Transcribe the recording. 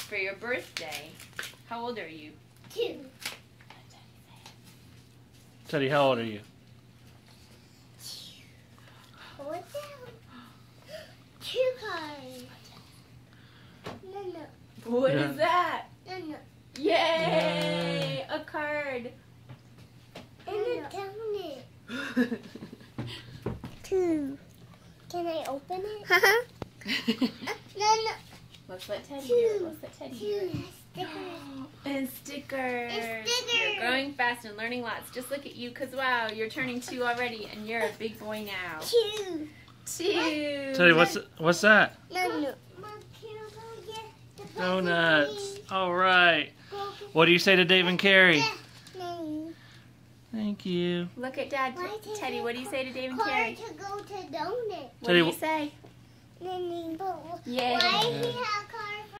for your birthday. How old are you? 2. Teddy, how old are you? Hold down. 2 cards. No. What is that? No. Yay! A card. And a donut. 2. Can I open it? No. Let's let Teddy do it. Let's let Teddy do it. 2 And stickers. And stickers. You're growing fast and learning lots. Just look at you, because wow, you're turning 2 already, and you're a big boy now. 2. 2. Teddy, what's that? No. Donuts. All right. What do you say to Dave and Carrie? Thank you. Look at Dad. Teddy, what do you say to Dave and Card Carrie? to go to donut. What do you say? Yay. Yay. Why he have card